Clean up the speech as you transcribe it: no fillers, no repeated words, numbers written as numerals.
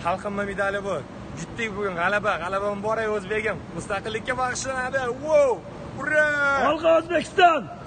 xalqimma medali bu. Jutdik bugun g'alaba muborak o'zbegim. Mustaqillikka bag'ishlanadi. Wow! Ura! Olqa O'zbekiston!